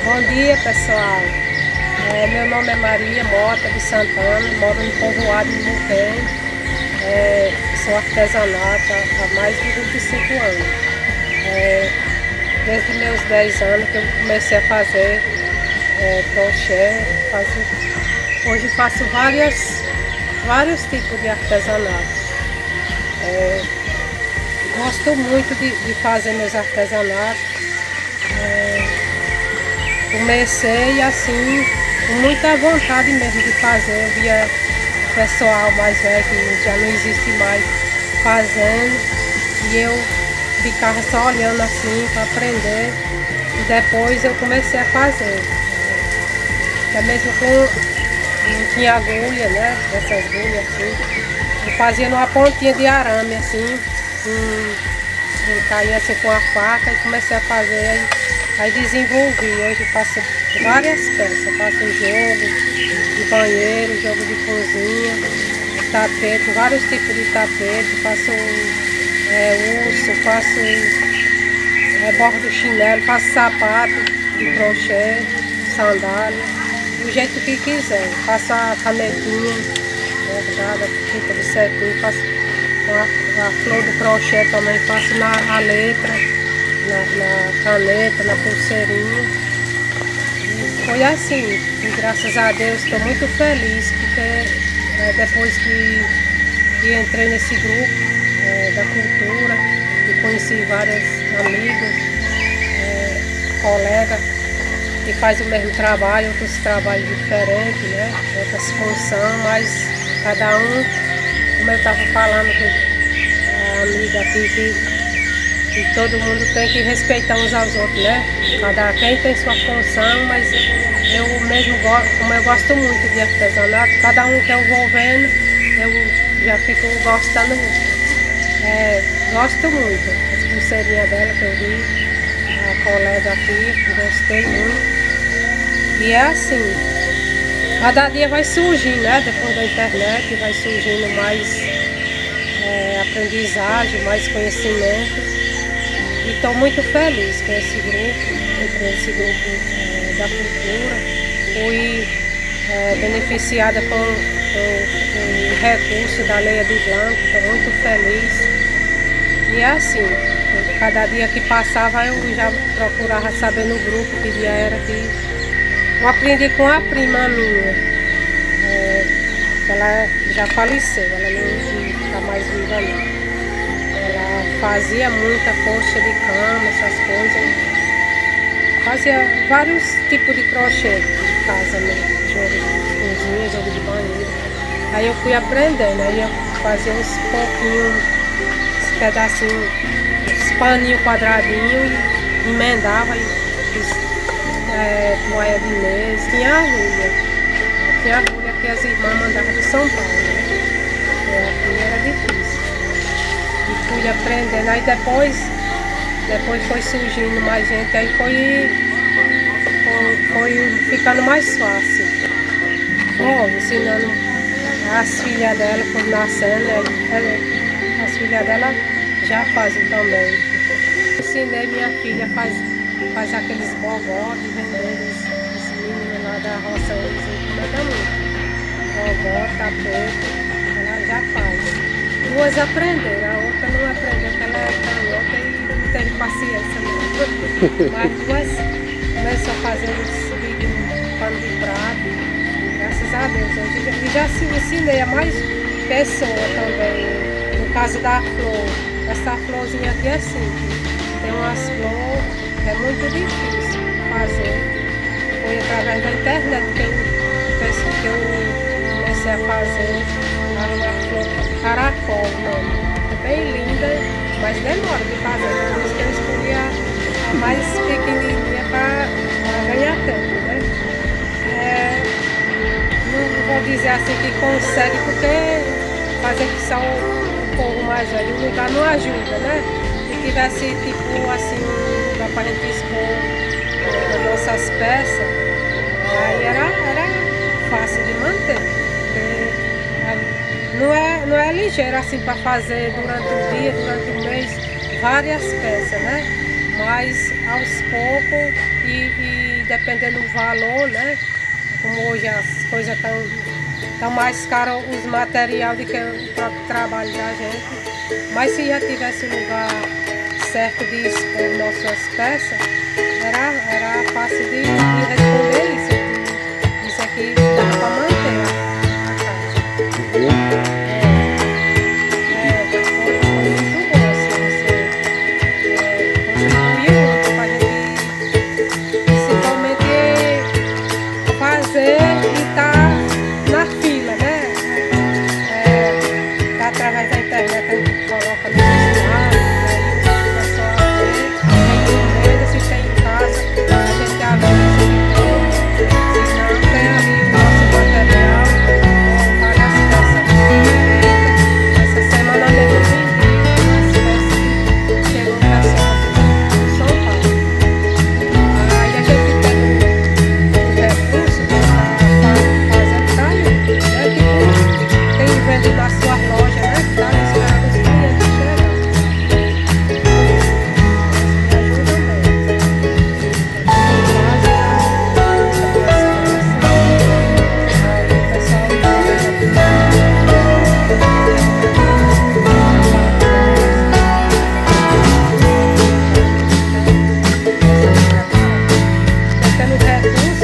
Bom dia, pessoal. Meu nome é Maria Mota de Santana, moro no povoado de Muquém. Sou artesanato há mais de 25 anos. Desde meus 10 anos que eu comecei a fazer crochê. Hoje faço vários tipos de artesanato. Gosto muito de fazer meus artesanatos. Comecei assim, com muita vontade mesmo de fazer. Eu via o pessoal mais velho, que já não existe mais, fazendo, e eu ficava só olhando assim para aprender, e depois eu comecei a fazer. Até mesmo não tinha agulha, né? Essas agulhas assim. Eu fazia numa pontinha de arame assim, caía assim com a faca e comecei a fazer. Aí desenvolvi. Hoje faço várias peças, faço jogo de banheiro, jogo de cozinha, tapete, vários tipos de tapete, faço urso, faço borda do chinelo, faço sapato de crochê, sandália, do jeito que quiser. Faço a canetinha bordada, fita de cetim, faço a flor do crochê também, faço a letra. Na caneta, na pulseirinha. E foi assim, e graças a Deus estou muito feliz, porque depois que entrei nesse grupo da cultura, e conheci vários amigos, colegas que fazem o mesmo trabalho, outros trabalhos diferentes, né? Outras funções, mas cada um, como eu estava falando com a amiga aqui, e todo mundo tem que respeitar uns aos outros, né? Quem tem sua função, mas eu mesmo gosto, como eu gosto muito de artesanato, cada um que eu vou vendo, eu já fico gostando muito. Gosto muito. As pulseirinhas dela que eu vi, a colega aqui, gostei muito. E é assim, cada dia vai surgindo, né? Depois da internet vai surgindo mais aprendizagem, mais conhecimento. E estou muito feliz com esse grupo, entre esse grupo da cultura. Fui beneficiada com o recurso da Lei Aldir Blanc, estou muito feliz. E é assim, cada dia que passava eu já procurava saber no grupo que dia era que eu aprendi com a prima minha. Ela já faleceu, ela não está mais viva não. Ela fazia muita coxa de cama, essas coisas. Fazia vários tipos de crochê de casa mesmo, jogo de cozinha, jogo de banheiro. Aí eu fui aprendendo, aí eu fazia uns pouquinhos, uns pedacinhos, uns paninhos quadradinhos e emendava e fiz toalha de mesa. Tinha agulha que as irmãs mandavam de São Paulo, né? Aqui era difícil. E fui aprendendo, aí depois foi surgindo mais gente, aí foi ficando mais fácil. Ensinando as filhas dela, por nascendo, as filhas dela já fazem também. Ensinei minha filha a fazer aqueles bogó de vender, os meninos lá da roça, eles encomendam muito. Bogó, tapete, ela já faz. Duas aprenderam, a outra não aprendeu, porque ela é canhota e não teve paciência não. Mas duas começou a fazer os pano de prato, graças a Deus. Hoje já ensinei a mais pessoas também. No caso da flor, essa florzinha aqui é simples. Tem umas flores que é muito difícil fazer. Foi através da internet que eu comecei a fazer uma flor caracol, é bem linda, mas demora de fazer, por isso que eu escolhi a mais pequenininha para ganhar tempo, né? Não vou dizer assim que consegue, porque fazer que só o povo mais velho, o lugar não ajuda, né? Se tivesse tipo assim, um lugar para a gente expor as nossas peças, aí era fácil de manter, porque não é ligeiro assim para fazer durante o dia, durante o mês, várias peças, né? Mas aos poucos e dependendo do valor, né? Como hoje as coisas estão mais caras, os materiais do que o próprio trabalho da gente. Mas se já tivesse um lugar certo de expor nossas peças, era fácil de responder isso. Isso aqui dá para manter a casa. Foi muito bom assim, você contribuir muito para a gente principalmente fazer e estar na fila, né? Tá através da internet, a gente coloca no celular, aí o pessoal vê, se tem em casa, a gente aluga se não tem ali o nosso material, ou várias peças feitas. Essa semana mesmo eu vendi as peças que chegou o pessoal de São Paulo. Aí a gente tem um recurso para fazer tá aí, né? Tipo, tem vende nas suas lojas, né? Que tá esperando os clientes chegar. Me ajuda mesmo. Tendo recurso,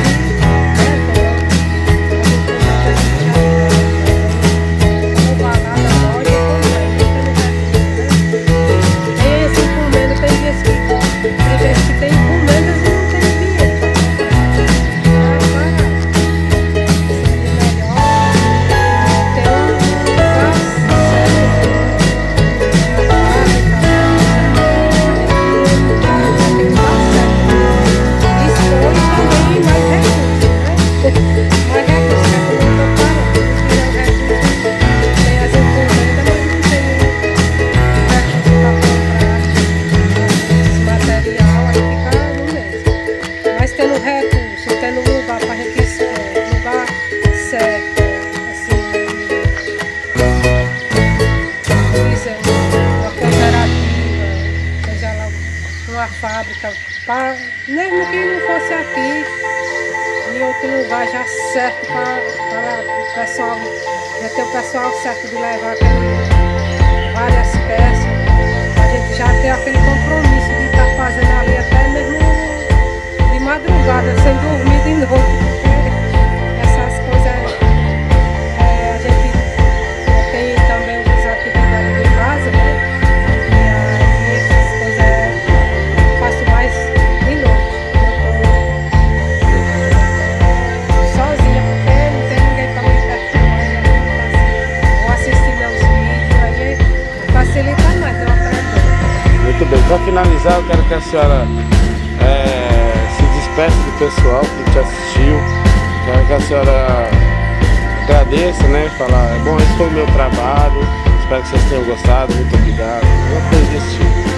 tendo lugar para a gente expor, lugar certo, assim, dizer, uma cooperativa, seja lá uma fábrica, mesmo que não fosse aqui, em outro lugar já certo para o pessoal, já ter o pessoal certo de levar várias peças, a gente já ter aquele compromisso de estar fazendo ali até mesmo de madrugada, sem dormir de noite, porque essas coisas a gente tem também outras atividades de casa, né? E aí essas coisas eu faço mais de noite. Eu tô sozinha, porque não tem ninguém para me perturbar, ou assistir meus vídeos, aí facilita mais eu aprender. Muito bem, para finalizar eu quero que a senhora despeça do pessoal que te assistiu, quero que a senhora agradeça, né, falar, bom, esse foi o meu trabalho, espero que vocês tenham gostado, muito obrigado, uma coisa desse tipo.